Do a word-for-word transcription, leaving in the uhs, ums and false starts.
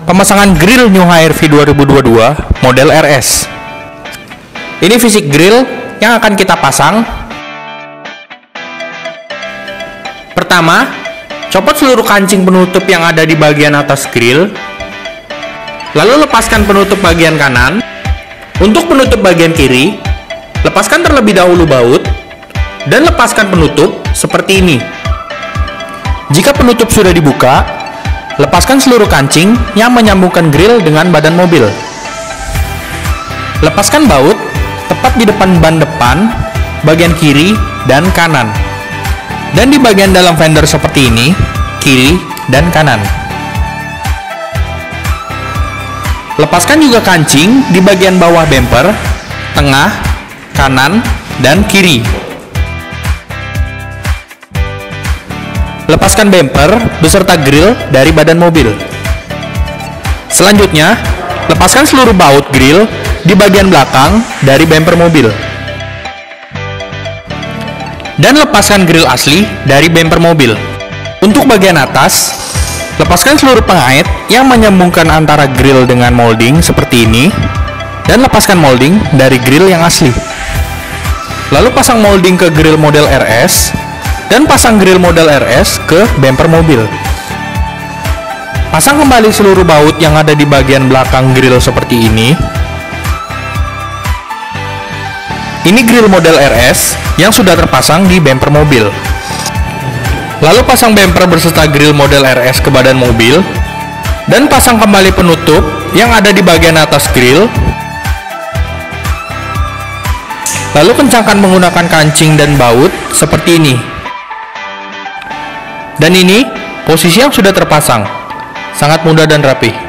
Pemasangan grill New H R V dua ribu dua puluh dua model R S. Ini fisik grill yang akan kita pasang. Pertama, copot seluruh kancing penutup yang ada di bagian atas grill. Lalu lepaskan penutup bagian kanan. Untuk penutup bagian kiri, lepaskan terlebih dahulu baut dan lepaskan penutup seperti ini. Jika penutup sudah dibuka, lepaskan seluruh kancing yang menyambungkan grill dengan badan mobil. Lepaskan baut tepat di depan ban depan, bagian kiri dan kanan. Dan di bagian dalam fender seperti ini, kiri dan kanan. Lepaskan juga kancing di bagian bawah bumper, tengah, kanan, dan kiri. Lepaskan bumper beserta grill dari badan mobil. Selanjutnya, lepaskan seluruh baut grill di bagian belakang dari bumper mobil. Dan lepaskan grill asli dari bumper mobil. Untuk bagian atas, lepaskan seluruh pengait yang menyambungkan antara grill dengan molding seperti ini, dan lepaskan molding dari grill yang asli. Lalu pasang molding ke grill model R S, dan pasang grill model R S ke bumper mobil. Pasang kembali seluruh baut yang ada di bagian belakang grill seperti ini. Ini grill model R S yang sudah terpasang di bumper mobil. Lalu pasang bumper beserta grill model R S ke badan mobil, dan pasang kembali penutup yang ada di bagian atas grill. Lalu kencangkan menggunakan kancing dan baut seperti ini. Dan ini posisi yang sudah terpasang, sangat mudah dan rapi.